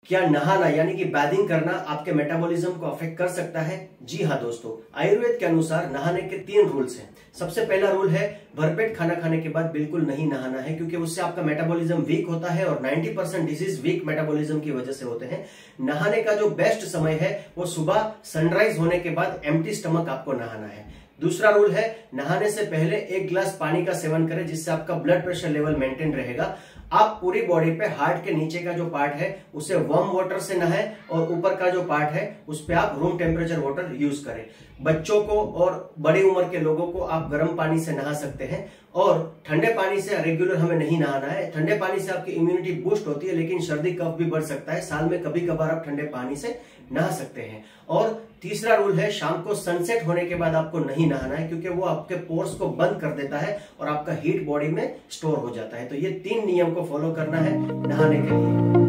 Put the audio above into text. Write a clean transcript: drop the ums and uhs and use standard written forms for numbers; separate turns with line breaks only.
क्या नहाना यानी कि बैथिंग करना आपके मेटाबॉलिज्म को अफेक्ट कर सकता है? जी हाँ दोस्तों, आयुर्वेद के अनुसार नहाने के 3 रूल्स हैं। सबसे पहला रूल है भरपेट खाना खाने के बाद बिल्कुल नहीं नहाना है, क्योंकि उससे आपका मेटाबॉलिज्म वीक होता है और 90% डिजीज वीक मेटाबॉलिज्म की वजह से होते हैं। नहाने का जो बेस्ट समय है वो सुबह सनराइज होने के बाद एम्प्टी स्टमक आपको नहाना है। दूसरा रूल है नहाने से पहले 1 गिलास पानी का सेवन करें, जिससे आपका ब्लड प्रेशर लेवल मेंटेन रहेगा। आप पूरी बॉडी पे हार्ट के नीचे का जो पार्ट है उसे वार्म वाटर से नहाएं और ऊपर का जो पार्ट है उस पे आप रूम टेम्परेचर वाटर यूज करें। बच्चों को और बड़ी उम्र के लोगों को आप गर्म पानी से नहा सकते हैं और ठंडे पानी से रेगुलर हमें नहीं नहाना है। ठंडे पानी से आपकी इम्यूनिटी बूस्ट होती है, लेकिन सर्दी कफ भी बढ़ सकता है। साल में कभी कभार आप ठंडे पानी से नहा सकते हैं। और तीसरा रूल है शाम को सनसेट होने के बाद आपको नहीं नहाना है, क्योंकि वो आपके पोर्स को बंद कर देता है और आपका हीट बॉडी में स्टोर हो जाता है। तो ये 3 नियम को फॉलो करना है नहाने के लिए।